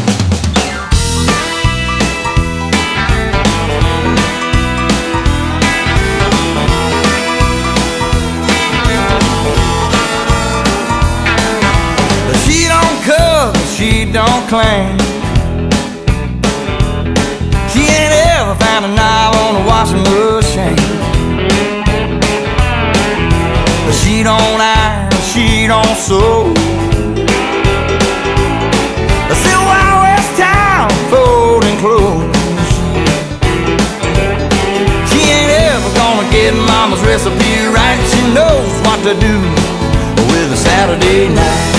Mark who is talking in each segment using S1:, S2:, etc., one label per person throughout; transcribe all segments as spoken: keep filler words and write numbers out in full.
S1: She don't claim. She ain't ever found a knob on a washing machine. She don't iron, she don't sew. Still Wild West town folding clothes. She ain't ever gonna get mama's recipe right. She knows what to do with a Saturday night.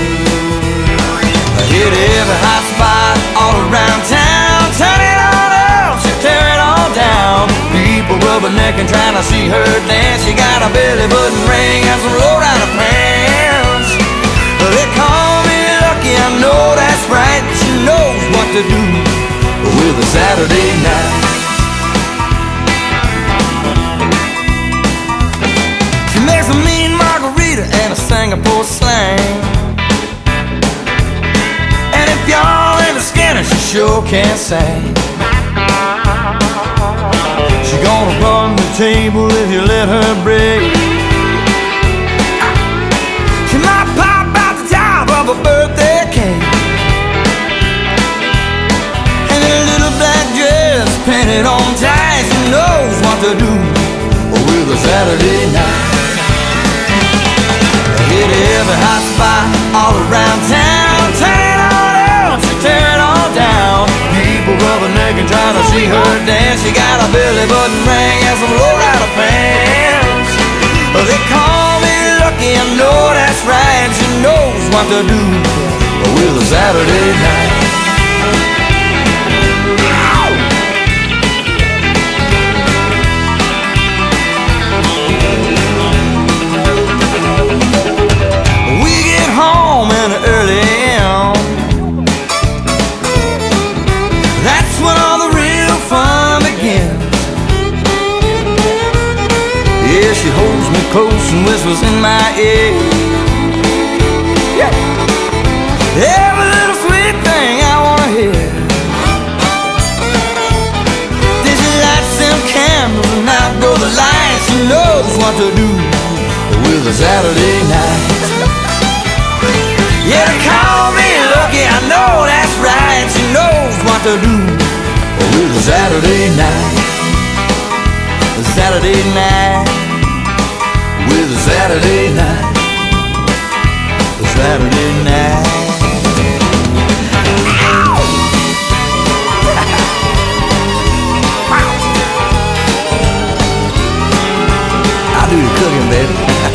S1: Hit every hot spot all around town. Turn it on up, she tear it all down. People rubbernecking trying to see her dance. She got a belly button ring and some low-rider pants. They call me lucky, I know that's right. She knows what to do with a Saturday night. She makes a mean margarita and a Singapore slang. Y'all in the Skinner, she sure can sing. She gonna run the table if you let her break. She might pop out the top of a birthday cake. And a little black dress painted on tight. She knows what to do with a Saturday night. Hit every hot spot all around town. Turn it on, tear it all down. People rubbernecking trying to see her dance. She got a belly button ring and some low-rider pants. They call me lucky, I know that's right. She knows what to do with a Saturday night. We get home in the early AM. That's when all the real fun begins. Yeah, she holds me close and whispers in my ear. Yeah. Every little sweet thing I wanna hear. Then she lights them candles and out go the lights. She knows what to do with a Saturday night. Yeah, they call me lucky, I know that's right. She knows what to do with a Saturday night. A Saturday night. With a Saturday night. A Saturday night. I do the cooking, baby.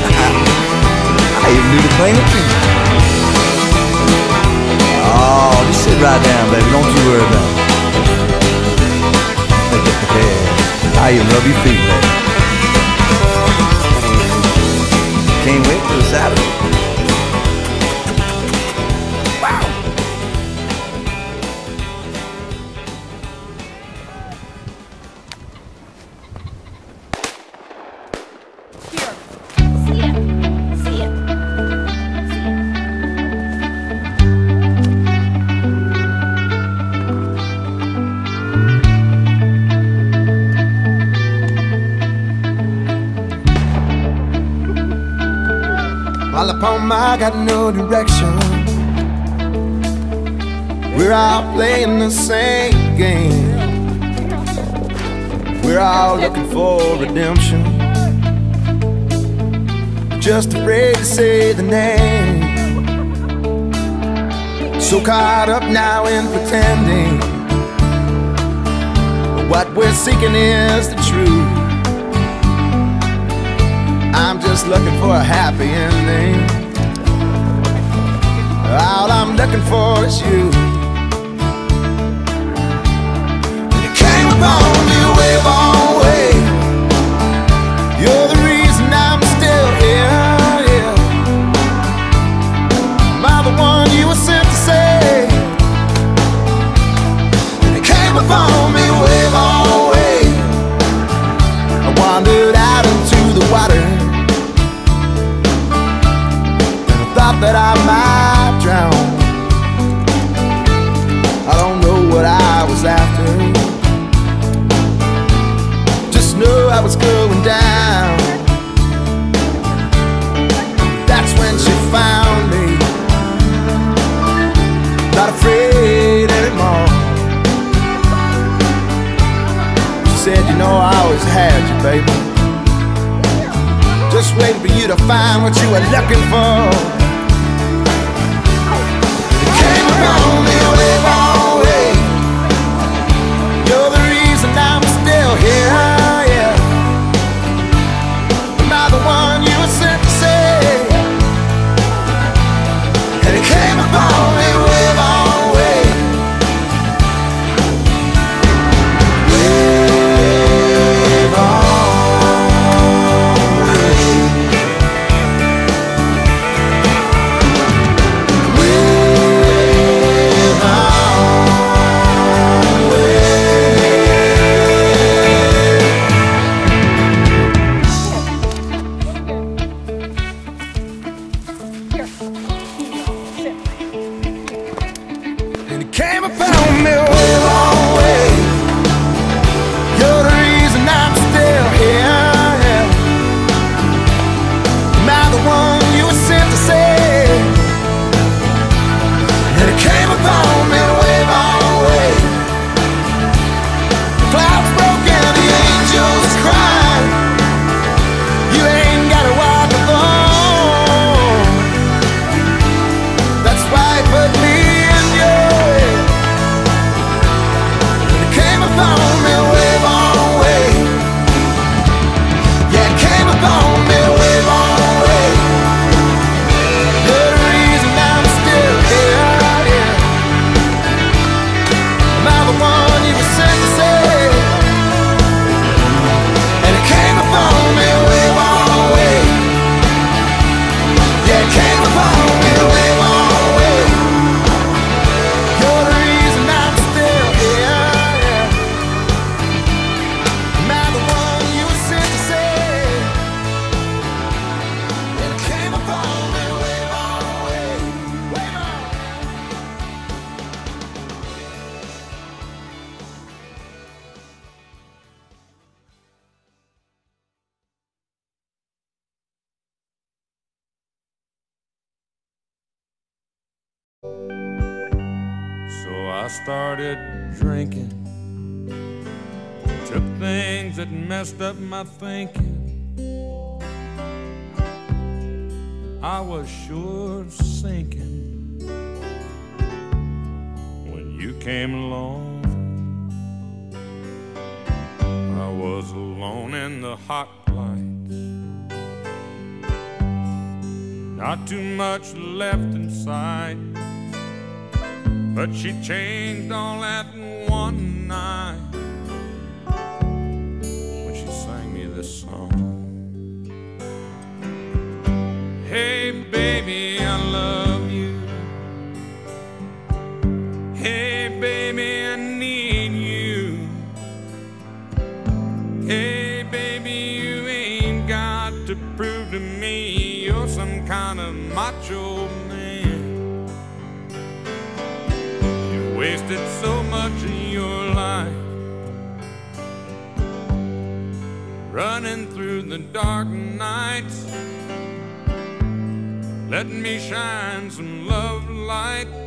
S1: I even do the cleaning too. Oh, just sit right down, baby. Don't you worry about it. I even rub your feet, baby. Can't wait for the Saturday. Wow.
S2: Here. See it. See it.
S3: While upon my got no direction, we're all playing the same game. We're all looking for redemption, just afraid to say the name. So caught up now in pretending what we're seeking is the truth. I'm just looking for a happy ending. All I'm looking for is you. You came upon me way, long way. You're the reason I'm still here, yeah. Am I the one you were sent to say? You came upon me way, long way. I wandered out into the water, thought that I might drown. was going down. That's when she found me, not afraid anymore. She said, you know, I always had you, baby, just waiting for you to find what you were looking for. You came upon me way, long way. You're the reason I'm still here, yeah. Am I the one you were sent to say? And it came upon me way, long way. Way, long way. Way, long way.
S2: Here. Sit.
S3: And it came upon me way, long way. You're the reason I'm still here, yeah. Am I the one you were sent to save? And it came upon me way, long way. The clouds broke and the angels cried. You ain't gotta walk alone. That's why he put me in your way. And it came upon me way, long way. Yeah, it came upon me way, long way. You're the reason I'm still here, yeah. Am I the one you were sent to save? And it came upon me way, long way. Yeah, it came upon me way, long way. You're the reason I'm still here, yeah. Am I the one you were sent to save? And it came upon me way, long way. Way, long.
S1: So I started drinking, took things that messed up my thinking. I was sure sinking when you came along. I was alone in the hot lights, not too much left in sight. But she changed all that in one night when she sang me this song. Hey baby, I love you. Hey baby, I need you. Hey baby, you ain't got to prove to me you're some kind of macho man. Wasted so much of your life running through the dark nights, letting me shine some love light.